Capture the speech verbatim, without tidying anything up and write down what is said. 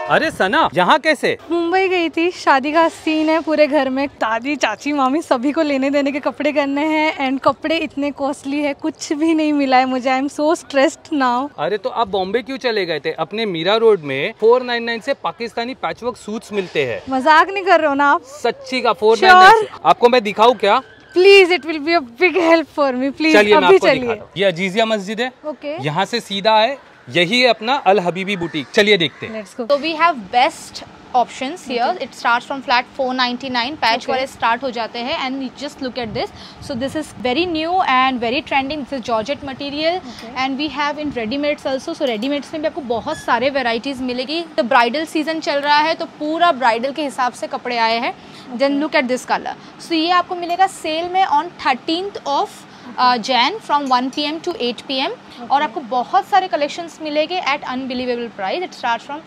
अरे सना, यहाँ कैसे? मुंबई गई थी, शादी का सीन है पूरे घर में, दादी चाची मामी सभी को लेने देने के कपड़े करने हैं एंड कपड़े इतने कॉस्टली है, कुछ भी नहीं मिला है मुझे। I am so stressed now. अरे तो आप बॉम्बे क्यों चले गए थे? अपने मीरा रोड में फोर नाइन नाइन से पाकिस्तानी पैचवर्क सूट्स मिलते हैं। मजाक नहीं कर रहे हो ना आप? सच्ची का फोर नाइन नाइन। आपको मैं दिखाऊं क्या? Please, it will be a big help for me, please. चलिए मैं अभी आपको चलिए। दिखाता हूं। ये अजीजिया मस्जिद है, ओके, यहाँ से सीधा है, यही है अपना अल हबीबी बुटीक। चलिए देखते हैं। Let's go. So we have best options here. It starts from flat four ninety-nine. Patch Okay. वाले start हो जाते हैं and you just look at this. So this is very new and very trending. This is georgette material. Okay. And we have in ready-mades also. So ready-mades में भी आपको बहुत सारे varieties मिलेगी. तो bridal season चल रहा है तो पूरा bridal के हिसाब से कपड़े आए हैं. Then look at this color. So ये आपको मिलेगा सेल में on thirteenth of Jan from one P M to eight P M और आपको बहुत सारे कलेक्शंस मिलेंगे at unbelievable price. It start from